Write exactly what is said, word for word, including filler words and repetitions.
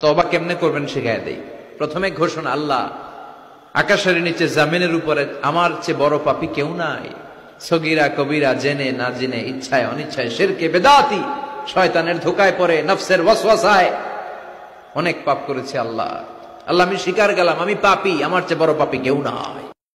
তওবা কেমনে করবেন শিখায় দেই। প্রথমে ঘোষণা, আল্লাহ আকাশের নিচে জামিনের উপরে আমার চেয়ে বড় পাপী কেউ নাই। সগীরা কবিরা, জেনে না জেনে, ইচ্ছায় অনিচ্ছায়, শিরকে বেদাতি, শয়তানের ধোকায় পড়ে, নফসের ওয়াসওয়াসায় অনেক পাপ করেছি আল্লাহ। আল্লাহ আমি স্বীকার গেলাম আমি পাপী, আমার চেয়ে বড় পাপী কেউ নাই।